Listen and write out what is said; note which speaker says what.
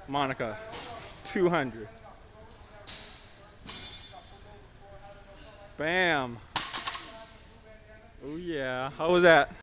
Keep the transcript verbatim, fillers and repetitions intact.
Speaker 1: Monica, two hundred. Bam. Oh yeah, how was that?